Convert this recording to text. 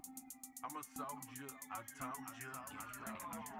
I'm a soldier, I told ya. Get ready.